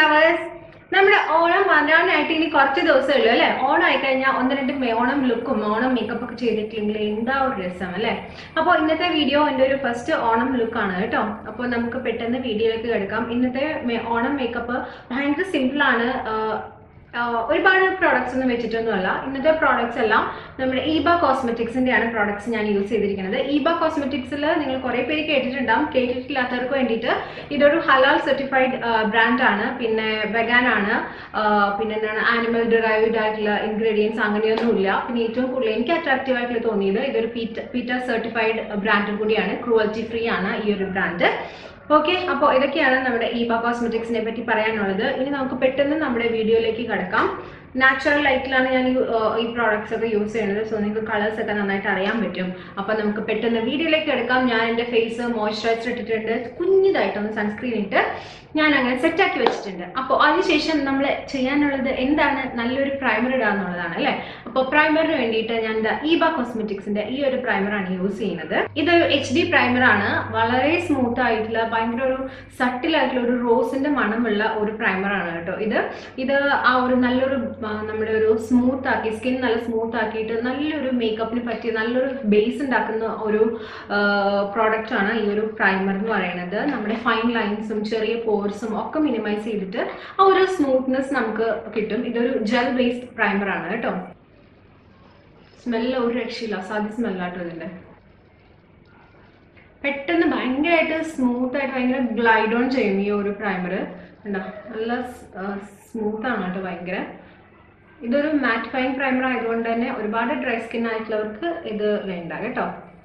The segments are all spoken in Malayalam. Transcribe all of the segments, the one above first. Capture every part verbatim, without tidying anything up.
ലവേഴ്സ്, നമ്മുടെ ഓണം വരാനായിട്ട് ഇനി കുറച്ച് ദിവസമേ ഉള്ളൂ അല്ലേ? ഓണം ആയിക്കഴിഞ്ഞാൽ ഒന്ന് രണ്ട് ഓണം ലുക്കും ഓണം മേക്കപ്പ് ഒക്കെ ചെയ്തിട്ടില്ലെങ്കിൽ എന്താ ഒരു രസം അല്ലേ? അപ്പോൾ ഇന്നത്തെ വീഡിയോ എൻ്റെ ഒരു ഫസ്റ്റ് ഓണം ലുക്കാണ് കേട്ടോ. അപ്പോൾ നമുക്ക് പെട്ടെന്ന് വീഡിയോയിലേക്ക് കിടക്കാം. ഇന്നത്തെ ഓണം മേക്കപ്പ് ഭയങ്കര സിമ്പിളാണ്. ഒരുപാട് പ്രോഡക്ട്സ് ഒന്നും വെച്ചിട്ടൊന്നുമല്ല. ഇന്നത്തെ പ്രോഡക്ട്സ് എല്ലാം നമ്മുടെ ഈബ കോസ്മെറ്റിക്സിന്റെ ആണ് പ്രോഡക്ട്സ് ഞാൻ യൂസ് ചെയ്തിരിക്കുന്നത്. ഈബ കോസ്മെറ്റിക്സിൽ നിങ്ങൾ കുറെ പേര് കേട്ടിട്ടുണ്ടാവും. കേട്ടിട്ടില്ലാത്തവർക്ക് വേണ്ടിയിട്ട് ഇതൊരു ഹലാൽ സർട്ടിഫൈഡ് ബ്രാൻഡ് ആണ്. പിന്നെ വെഗാൻ ആണ്. പിന്നെ എന്താണ് ആനിമൽ ഡിറൈവ്ഡ് ആയിട്ടുള്ള ഇൻഗ്രീഡിയൻസ് അങ്ങനെയൊന്നുമില്ല. പിന്നെ ഏറ്റവും കൂടുതൽ എനിക്ക് അട്രാക്റ്റീവ് ആയിട്ടുള്ള തോന്നിയത് ഇതൊരു പീറ്റ പീറ്റ സർട്ടിഫൈഡ് ബ്രാൻഡും കൂടിയാണ്. ക്രൂവൽറ്റി ഫ്രീ ആണ് ഈ ഒരു ബ്രാൻഡ്. ഓക്കെ, അപ്പോൾ ഇതൊക്കെയാണ് നമ്മുടെ ഈബ കോസ്മെറ്റിക്സിനെ പറ്റി പറയാനുള്ളത്. ഇനി നമുക്ക് പെട്ടെന്ന് നമ്മുടെ വീഡിയോയിലേക്ക് കടക്കാം. നാച്ചുറൽ ലൈറ്റിലാണ് ഞാൻ ഈ പ്രോഡക്ട്സ് ഒക്കെ യൂസ് ചെയ്യുന്നത്. സോ നിങ്ങൾക്ക് കളേഴ്സ് ഒക്കെ നന്നായിട്ട് അറിയാൻ പറ്റും. അപ്പോൾ നമുക്ക് പെട്ടെന്ന് വീഡിയോയിലേക്ക് എടുക്കാം. ഞാൻ എൻ്റെ ഫേസ് മോയ്സ്ചറൈസർ ഇട്ടിട്ടുണ്ട്. കുഞ്ഞിതായിട്ടൊന്ന് സൺസ്ക്രീൻ ഇട്ട് ഞാൻ അങ്ങനെ സെറ്റാക്കി വെച്ചിട്ടുണ്ട്. അപ്പോൾ അതിനുശേഷം നമ്മൾ ചെയ്യാനുള്ളത് എന്താണ്? നല്ലൊരു പ്രൈമർ ഇടുക എന്നുള്ളതാണ് അല്ലേ? അപ്പോൾ പ്രൈമറിന് വേണ്ടിയിട്ട് ഞാൻ ഈബ കോസ്മെറ്റിക്സിന്റെ ഈ ഒരു പ്രൈമറാണ് യൂസ് ചെയ്യുന്നത്. ഇതൊരു എച്ച് ഡി പ്രൈമർ ആണ്. വളരെ സ്മൂത്ത് ആയിട്ടുള്ള ഭയങ്കര ഒരു സട്ടിലായിട്ടുള്ള ഒരു റോസിന്റെ മണമുള്ള ഒരു പ്രൈമറാണ് കേട്ടോ ഇത്. ഇത് ആ ഒരു നല്ലൊരു നമ്മുടെ ഒരു സ്മൂത്ത് ആക്കി സ്കിൻ നല്ല സ്മൂത്ത് ആക്കിയിട്ട് നല്ലൊരു മേക്കപ്പിന് പറ്റിയ നല്ലൊരു ബേസ് ഉണ്ടാക്കുന്ന ഒരു പ്രോഡക്റ്റ് ആണ് ഈ ഒരു പ്രൈമർ എന്ന് പറയുന്നത്. നമ്മുടെ ഫൈൻ ലൈൻസും ചെറിയ പോർസും ഒക്കെ മിനിമൈസ് ചെയ്തിട്ട് ആ ഒരു സ്മൂത്ത്നെസ് നമുക്ക് കിട്ടും. ഇതൊരു ജെൽ ബേസ്ഡ് പ്രൈമർ ആണ് കേട്ടോ. സ്മെല്ല് ഒരു രക്ഷയില്ല, അസാധ്യ സ്മെല്ലാട്ടോ ഇതിന്റെ. പെട്ടെന്ന് ഭയങ്കരമായിട്ട് സ്മൂത്ത് ആയിട്ട് ഭയങ്കര ഗ്ലൈഡ് ഓൺ ചെയ്യും ഈ ഒരു പ്രൈമർ. ഉണ്ടോ, നല്ല സ്മൂത്ത് ആണ് കേട്ടോ ഭയങ്കര. ഇതൊരു മാറ്റിഫൈങ് പ്രൈമർ ആയതുകൊണ്ട് തന്നെ ഒരുപാട് ഡ്രൈ സ്കിൻ ആയിട്ടുള്ളവർക്ക് ഇത് വേണ്ട കേട്ടോ.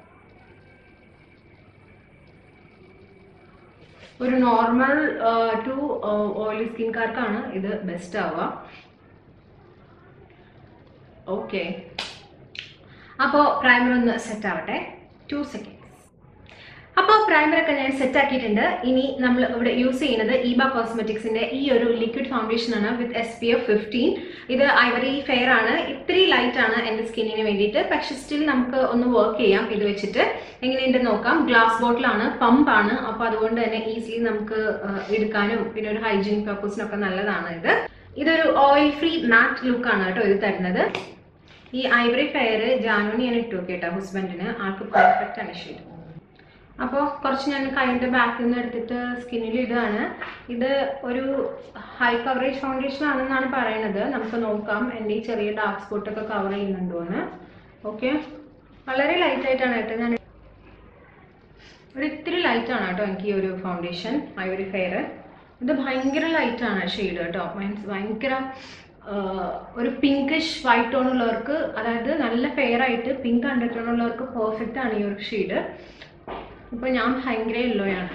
ഒരു നോർമൽ ടു ഓയിലി സ്കിൻകാർക്കാണ് ഇത് ബെസ്റ്റ് ആവുക. ഓക്കെ, അപ്പോൾ പ്രൈമർ ഒന്ന് സെറ്റ് ആവട്ടെ. Two second. അപ്പോൾ പ്രൈമറൊക്കെ ഞാൻ സെറ്റ് ആക്കിയിട്ടുണ്ട്. ഇനി നമ്മൾ ഇവിടെ യൂസ് ചെയ്യുന്നത് ഈബ കോസ്മെറ്റിക്സിന്റെ ഈ ഒരു ലിക്വിഡ് ഫൗണ്ടേഷൻ ആണ് with S P F fifteen. ഇത് ഐവറി ഫെയർ ആണ്. ഇത്തിരി ലൈറ്റ് ആണ് എൻ്റെ സ്കിന്നിന് വേണ്ടിയിട്ട്. പക്ഷെ സ്റ്റിൽ നമുക്ക് ഒന്ന് വർക്ക് ചെയ്യാം ഇത് വെച്ചിട്ട്. എങ്ങനെയുണ്ടെന്ന് നോക്കാം. ഗ്ലാസ് ബോട്ടിലാണ്, പമ്പ് ആണ്. അപ്പോൾ അതുകൊണ്ട് തന്നെ ഈസിലി നമുക്ക് എടുക്കാനും പിന്നെ ഒരു ഹൈജീനിക് പർപ്പസിനൊക്കെ നല്ലതാണ് ഇത്. ഇതൊരു ഓയിൽ ഫ്രീ മാറ്റ് ലുക്കാണ് കേട്ടോ ഇത് തരുന്നത്. ഈ ഐവറി ഫെയർ ജാനുവിന് ഞാൻ ഇട്ടു കേട്ടോ ഹസ്ബൻഡിന്. ആൾക്ക് പെർഫെക്റ്റ് ആണ് ഷെയ്ഡ്. അപ്പോൾ കുറച്ച് ഞാൻ കൈൻ്റെ ബാക്കിൽ നിന്ന് എടുത്തിട്ട് സ്കിന്നിൽ ഇതാണ്. ഇത് ഒരു ഹൈ കവറേജ് ഫൗണ്ടേഷൻ ആണെന്നാണ് പറയുന്നത്. നമുക്ക് നോക്കാം എൻ്റെ ഈ ചെറിയ ഡാർക്ക് സ്പോട്ടൊക്കെ കവർ ചെയ്യുന്നുണ്ടോ എന്ന്. ഓക്കെ, വളരെ ലൈറ്റ് ആയിട്ടാണ് കേട്ടോ ഞാൻ. ഒരു ഇത്തിരി ലൈറ്റ് ആണ് കേട്ടോ എനിക്ക് ഈ ഒരു ഫൗണ്ടേഷൻ ഐവറി ഫെയർ. ഇത് ഭയങ്കര ലൈറ്റ് ആണ് ഷെയ്ഡ് കേട്ടോ. മീൻസ് ഭയങ്കര ഒരു പിങ്കിഷ് വൈറ്റ് ടോൺ ഉള്ളവർക്ക്, അതായത് നല്ല ഫെയർ ആയിട്ട് പിങ്ക് അണ്ടർടോൺ ഉള്ളവർക്ക് പെർഫെക്റ്റ് ആണ് ഈ ഒരു ഷെയ്ഡ്. ഇപ്പൊ ഞാൻ ഭയങ്കര യെല്ലോയാണ്.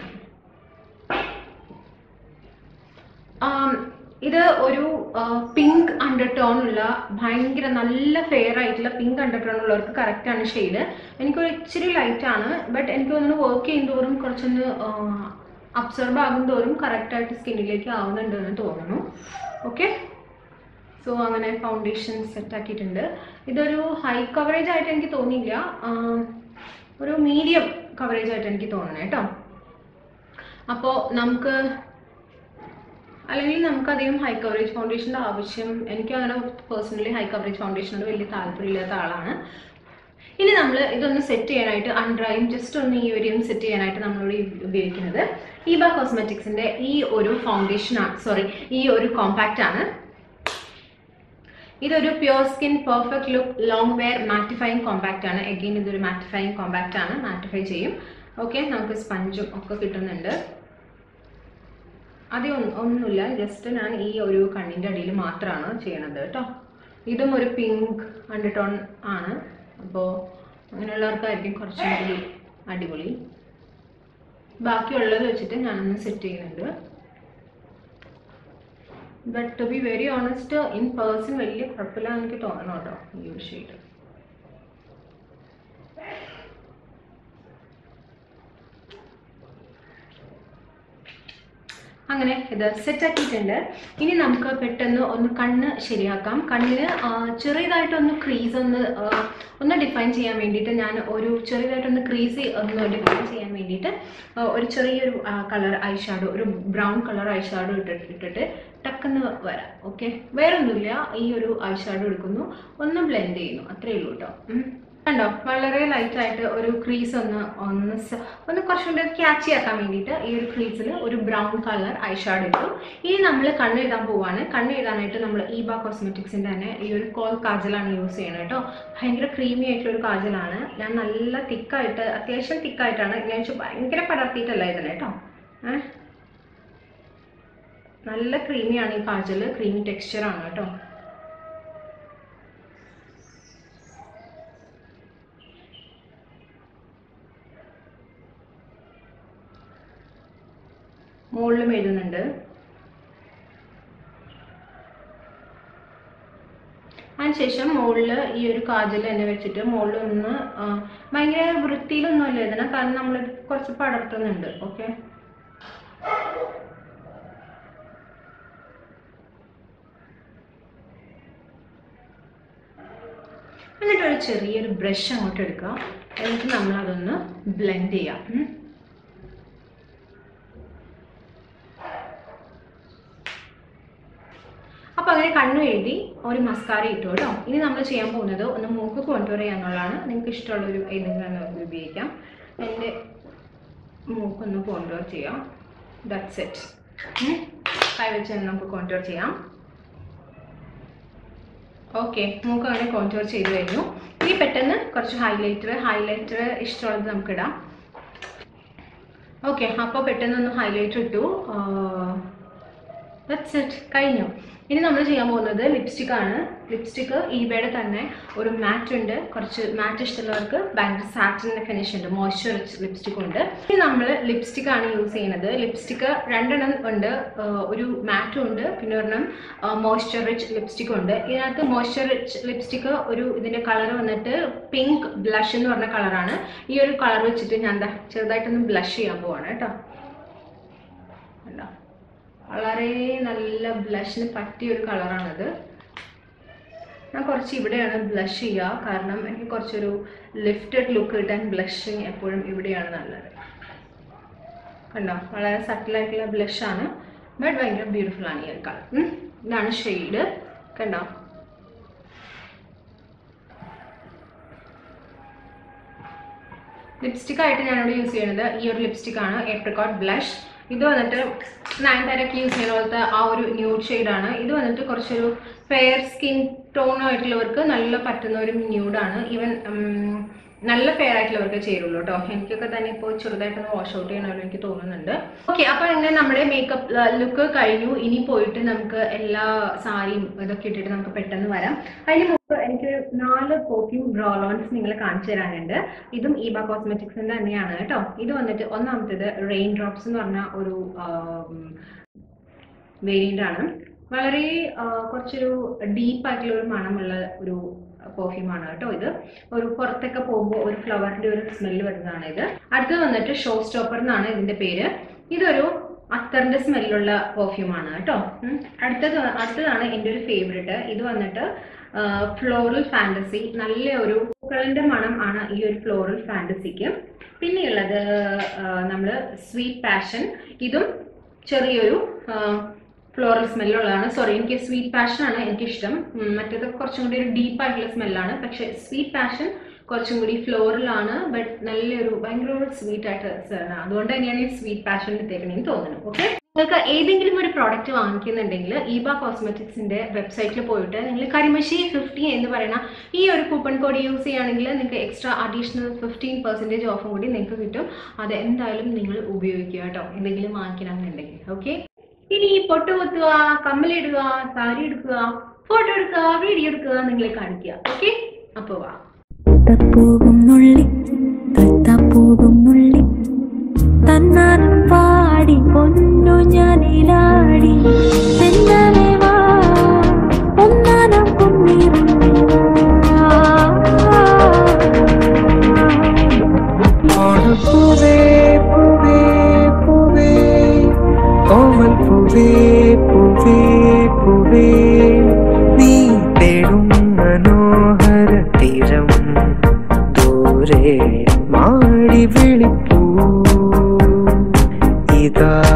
ഇത് ഒരു പിങ്ക് അണ്ടർടോൺ ഉള്ള ഭയങ്കര നല്ല ഫെയർ ആയിട്ടുള്ള പിങ്ക് അണ്ടർടോൺ ഉള്ളവർക്ക് കറക്റ്റ് ആണ് ഷെയ്ഡ്. എനിക്കൊരു ഇച്ചിരി ലൈറ്റ് ആണ്. ബട്ട് എനിക്ക് തോന്നുന്നു വർക്ക് ചെയ്യും തോറും കുറച്ചൊന്ന് അബ്സർവ് ആകും തോറും കറക്റ്റായിട്ട് സ്കിന്നിലേക്ക് ആവുന്നുണ്ട് എന്ന് തോന്നുന്നു. ഓക്കെ, സോ അങ്ങനെ ഫൗണ്ടേഷൻ സെറ്റ് ആക്കിയിട്ടുണ്ട്. ഇതൊരു ഹൈ കവറേജ് ആയിട്ട് എനിക്ക് തോന്നിയില്ല, ഒരു മീഡിയം കവറേജ് ആയിട്ട് എനിക്ക് തോന്നുന്നത് കേട്ടോ. അപ്പോൾ നമുക്ക് അല്ലെങ്കിൽ നമുക്കധികം ഹൈ കവറേജ് ഫൗണ്ടേഷൻ്റെ ആവശ്യം, എനിക്ക് അങ്ങനെ പേഴ്സണലി ഹൈ കവറേജ് ഫൗണ്ടേഷനോട് വലിയ താല്പര്യമില്ലാത്ത ആളാണ്. ഇനി നമ്മൾ ഇതൊന്ന് സെറ്റ് ചെയ്യാനായിട്ട് അൺഡ്രൈയും ജസ്റ്റ് ഒന്ന് ഈ ഒരു സെറ്റ് ചെയ്യാനായിട്ട് നമ്മളിവിടെ ഉപയോഗിക്കുന്നത് ഈബ കോസ്മെറ്റിക്സിൻ്റെ ഈ ഒരു ഫൗണ്ടേഷൻ ആണ്. സോറി, ഈ ഒരു കോമ്പാക്റ്റ് ആണ്. ഇതൊരു pure skin perfect look long wear mattifying compact ആണ്. എഗെയിൻ ഇതൊരു മാറ്റിഫൈങ് കോമ്പാക്റ്റ് ആണ്, മാറ്റിഫൈ ചെയ്യും. ഓക്കെ, നമുക്ക് സ്പഞ്ചും ഒക്കെ കിട്ടുന്നുണ്ട്. അധികം ഒന്നുമില്ല, ജസ്റ്റ് ഞാൻ ഈ ഒരു കണ്ണിൻ്റെ അടിയിൽ മാത്രമാണ് ചെയ്യണത് കേട്ടോ. ഇതും ഒരു പിങ്ക് അണ്ടർടോൺ ആണ്. അപ്പോൾ അങ്ങനെയുള്ളവർക്കായിരിക്കും കുറച്ചും കൂടി അടിപൊളി. ബാക്കിയുള്ളത് വെച്ചിട്ട് ഞാനൊന്ന് സെറ്റ് ചെയ്യുന്നുണ്ട്. But to be very honest, in person വലിയ കുഴപ്പമില്ല എനിക്ക് തോന്നണം കേട്ടോ ഈ ഒരു ഷെയ്ഡ്. അങ്ങനെ ഇത് സെറ്റാക്കിയിട്ടുണ്ട്. ഇനി നമുക്ക് പെട്ടെന്ന് ഒന്ന് കണ്ണ് ശരിയാക്കാം. കണ്ണിന് ചെറിയതായിട്ടൊന്ന് ക്രീസ് ഒന്ന് ഒന്ന് ഡിഫൈൻ ചെയ്യാൻ വേണ്ടിയിട്ട് ഞാൻ ഒരു ചെറിയതായിട്ടൊന്ന് ക്രീസ് ഒന്ന് ഡിഫൈൻ ചെയ്യാൻ വേണ്ടിയിട്ട് ഒരു ചെറിയൊരു കളർ ഐ ഷാഡോ, ഒരു ബ്രൗൺ കളർ ഐ ഷാഡോ ഇട്ടിട്ട് ഇട്ടിട്ട് ടക്കെന്ന് വരാം. ഓക്കെ, വേറൊന്നുമില്ല. ഈ ഒരു ഐ ഷാഡോ എടുക്കുന്നു, ഒന്ന് ബ്ലെൻഡ് ചെയ്യുന്നു, അത്രയേ ഉള്ളൂ കേട്ടോ. കണ്ടോ, വളരെ ലൈറ്റായിട്ട് ഒരു ക്രീസ് ഒന്ന് ഒന്ന് ഒന്ന് കുറച്ചുകൂടി ക്യാച്ചി ആക്കാൻ വേണ്ടിയിട്ട് ഈ ഒരു ക്രീസിൽ ഒരു ബ്രൗൺ കളർ ഐ ഷാഡോ ഇട്ടു. ഇനി നമ്മൾ കണ്ണ് എഴുതാൻ പോവാണ്. കണ്ണ് എഴുതാനായിട്ട് നമ്മൾ ഈബ കോസ്മെറ്റിക്സിൻ്റെ തന്നെ ഈ ഒരു കോൾ കാജലാണ് യൂസ് ചെയ്യുന്നത് കേട്ടോ. ഭയങ്കര ക്രീമി ആയിട്ടുള്ള ഒരു കാജലാണ്. ഞാൻ നല്ല തിക്കായിട്ട്, അത്യാവശ്യം തിക്കായിട്ടാണ് ഞാൻ വെച്ചാൽ ഭയങ്കര പടർത്തിയിട്ടല്ല ഇതിന് കേട്ടോ. ഏഹ് നല്ല ക്രീമിയാണ് ഈ കാജൽ, ക്രീമി ടെക്സ്ചറാണ് കേട്ടോ. മുകളിലും എഴുതുന്നുണ്ട്. അതിനുശേഷം മുകളിൽ ഈ ഒരു കാജൽ തന്നെ വെച്ചിട്ട് മുകളിൽ ഒന്ന് ഭയങ്കര വൃത്തിയിലൊന്നും അല്ല എഴുതണം, കാരണം നമ്മൾ കുറച്ച് പടർത്തുന്നുണ്ട്. ഓക്കെ, എന്നിട്ടൊരു ചെറിയൊരു ബ്രഷ് അങ്ങോട്ട് എടുക്കുക. എന്നിട്ട് നമ്മളതൊന്ന് ബ്ലെൻഡ് ചെയ്യാം. അപ്പോൾ അങ്ങനെ കണ്ണു എഴുതി ഒരു മസ്കാര ഇട്ടു കേട്ടോ. ഇനി നമ്മൾ ചെയ്യാൻ പോകുന്നത് ഒന്ന് മൂക്ക് കോൺടൂർ ചെയ്യാന്നുള്ളതാണ്. നിങ്ങൾക്ക് ഇഷ്ടമുള്ളൊരു ഏതെങ്കിലും ഉപയോഗിക്കാം. എൻ്റെ മൂക്കൊന്ന് കോൺടൂർ ചെയ്യാം. That's it. കൈ വെച്ച് നമുക്ക് കോൺടൂർ ചെയ്യാം. ഓക്കെ, മൂക്ക് അങ്ങനെ കോൺടൂർ ചെയ്ത് കഴിഞ്ഞു. ഇനി പെട്ടെന്ന് കുറച്ച് ഹൈലൈറ്റർ ഹൈലൈറ്റർ ഇഷ്ടമുള്ളത് നമുക്കിടാം. ഓക്കെ, അപ്പോൾ പെട്ടെന്നൊന്ന് ഹൈലൈറ്റർ ഇട്ടു. ദാറ്റ്സ് ഇറ്റ്, കഴിഞ്ഞു. ഇനി നമ്മൾ ചെയ്യാൻ പോകുന്നത് ലിപ്സ്റ്റിക് ആണ്. ലിപ്സ്റ്റിക്ക് ഈബയുടെ തന്നെ ഒരു മാറ്റ് ഉണ്ട്. കുറച്ച് മാറ്റ് ഇഷ്ടമുള്ളവർക്ക് ഭയങ്കര സാറ്റിൻ ഫിനിഷ് ഉണ്ട്, മോയ്സ്ചർ ലിപ്സ്റ്റിക് ഉണ്ട്. ഇനി നമ്മൾ ലിപ്സ്റ്റിക് ആണ് യൂസ് ചെയ്യുന്നത്. ലിപ്സ്റ്റിക്ക് രണ്ടെണ്ണം ഉണ്ട്, ഒരു മാറ്റും ഉണ്ട്, പിന്നെ ഒരെണ്ണം മോയ്സ്ചർ റിച്ച് ലിപ്സ്റ്റിക്കും ഉണ്ട്. ഇതിനകത്ത് മോയ്സ്ചർ റിച്ച് ലിപ്സ്റ്റിക്ക് ഒരു ഇതിൻ്റെ കളർ വന്നിട്ട് പിങ്ക് ബ്ലഷ് എന്ന് പറഞ്ഞ കളറാണ്. ഈ ഒരു കളർ വെച്ചിട്ട് ഞാൻ എന്താ ചെറുതായിട്ടൊന്ന് ബ്ലഷ് ചെയ്യാൻ പോവാണ് കേട്ടോ. അല്ല, വളരെ നല്ല ബ്ലഷിന് പറ്റിയ ഒരു കളറാണത്. ഞാൻ കുറച്ച് ഇവിടെയാണ് ബ്ലഷ് ചെയ്യുക, കാരണം എനിക്ക് കുറച്ചൊരു ലിഫ്റ്റഡ് ലുക്ക് കിട്ടാൻ ബ്ലഷിങ് എപ്പോഴും ഇവിടെയാണ് നല്ലത്. കണ്ടോ, വളരെ സട്ടിലായിട്ടുള്ള ബ്ലഷാണ്, ബട്ട് ഭയങ്കര ബ്യൂട്ടിഫുൾ ആണ് ഈ ഒരു കളർ. ഇതാണ് ഷെയ്ഡ്, കണ്ടോ. ലിപ്സ്റ്റിക് ആയിട്ട് ഞാനിവിടെ യൂസ് ചെയ്യുന്നത് ഈ ഒരു ലിപ്സ്റ്റിക് ആണ്, ഏപ്രിക്കോട്ട് ബ്ലഷ്. ഇത് വന്നിട്ട് നയൻതാരയ്ക്ക് യൂസ് ചെയ്യുന്ന പോലത്തെ ആ ഒരു ന്യൂഡ് ഷെയ്ഡാണ്. ഇത് വന്നിട്ട് കുറച്ചൊരു ഫെയർ സ്കിൻ ടോൺ ആയിട്ടുള്ളവർക്ക് നല്ല പറ്റുന്ന ഒരു ന്യൂഡാണ്. ഈവൻ നല്ല ഫെയർ ആയിട്ടുള്ളവർക്ക് ചേരുള്ളൂ കേട്ടോ. എനിക്കൊക്കെ തന്നെ ഇപ്പോൾ ചെറുതായിട്ടൊന്ന് വാഷ് ഔട്ട് ചെയ്യണമെന്ന് എനിക്ക് തോന്നുന്നുണ്ട്. ഓക്കെ, അപ്പോൾ ഇങ്ങനെ നമ്മുടെ മേക്കപ്പ് ലുക്ക് കഴിഞ്ഞു. ഇനി പോയിട്ട് നമുക്ക് എല്ലാ സാരിയും ഇതൊക്കെ ഇട്ടിട്ട് നമുക്ക് പെട്ടെന്ന് വരാം. അതിന് മുമ്പ് എനിക്കൊരു നാല് പെർഫ്യൂം റോളോൺസ് നിങ്ങളെ കാണിച്ചു തരാനുണ്ട്. ഇതും ഈബ കോസ്മെറ്റിക്സിൻ്റെ തന്നെയാണ് കേട്ടോ. ഇത് വന്നിട്ട് ഒന്നാമത്തേത് റെയിൻ ഡ്രോപ്സ് എന്ന് പറഞ്ഞ ഒരു വേരിയൻ്റ് ആണ്. വളരെ കുറച്ചൊരു ഡീപ്പായിട്ടുള്ള ഒരു മണമുള്ള ഒരു പെർഫ്യൂമാണ് കേട്ടോ. ഇത് ഒരു പുറത്തൊക്കെ പോകുമ്പോൾ ഒരു ഫ്ലവറിന്റെ ഒരു സ്മെല്ല് വരുന്നതാണ് ഇത്. അടുത്തത് വന്നിട്ട് ഷോ സ്റ്റോപ്പർ എന്നാണ് ഇതിന്റെ പേര്. ഇതൊരു അത്തറിന്റെ സ്മെല്ലുള്ള പെർഫ്യൂമാണ് കേട്ടോ. അടുത്തത് അടുത്തതാണ് എൻ്റെ ഒരു ഫേവറേറ്റ്. ഇത് വന്നിട്ട് ഫ്ലോറൽ ഫാന്റസി. നല്ല ഒരു പൂക്കളിന്റെ മണം ആണ് ഈ ഒരു ഫ്ലോറൽ ഫാന്റസിക്ക്. പിന്നെയുള്ളത് നമ്മൾ സ്വീറ്റ് പാഷൻ. ഇതും ചെറിയൊരു ഫ്ലോറൽ സ്മെല്ലുള്ളതാണ്. സോറി, എനിക്ക് സ്വീറ്റ് പാഷൻ ആണ് എനിക്കിഷ്ടം. മറ്റേത് കുറച്ചും കൂടി ഒരു ഡീപ്പായിട്ടുള്ള സ്മെല്ലാണ്, പക്ഷെ സ്വീറ്റ് പാഷൻ കുറച്ചും കൂടി ഫ്ലോറലാണ്, ബട്ട് നല്ലൊരു ഭയങ്കര സ്വീറ്റ് ആയിട്ട് ആണ്. അതുകൊണ്ട് തന്നെയാണ് ഈ സ്വീറ്റ് പാഷൻ എടുത്തേക്കണെന്ന് തോന്നുന്നു. ഓക്കെ, നിങ്ങൾക്ക് ഏതെങ്കിലും ഒരു പ്രോഡക്റ്റ് വാങ്ങിക്കുന്നുണ്ടെങ്കിൽ ഈബ കോസ്മെറ്റിക്സിന്റെ വെബ്സൈറ്റിൽ പോയിട്ട് നിങ്ങൾ കരിമഷി ഫിഫ്റ്റി എന്ന് പറയുന്ന ഈ ഒരു കൂപ്പൺ കോഡ് യൂസ് ചെയ്യുകയാണെങ്കിൽ നിങ്ങൾക്ക് എക്സ്ട്രാ അഡീഷണൽ ഫിഫ്റ്റീൻ പെർസെൻറ്റേജ് ഓഫും കൂടി നിങ്ങൾക്ക് കിട്ടും. അത് എന്തായാലും നിങ്ങൾ ഉപയോഗിക്കുക കേട്ടോ, എന്തെങ്കിലും വാങ്ങിക്കണമെന്നുണ്ടെങ്കിൽ. ഓക്കെ, ഇനി പൊട്ട് കുത്തുക, കമ്മലിടുക, സാരി എടുക്കുക, ഫോട്ടോ എടുക്കുക, വീഡിയോ എടുക്കുക, നിങ്ങളെ കാണിക്കുക. ഓക്കെ, അപ്പോൾ വാ. തന്നാനം പാടി പൊന്നു ഞാനിലാടി ഒന്നാനം പൂവേ പൂവേ പൂവേ ഓമൽ പൂവേ പൂവേ നീ തേടും മനോഹര തീരം ദൂരെ മാടി വിളിപ്പൂ ഇതാ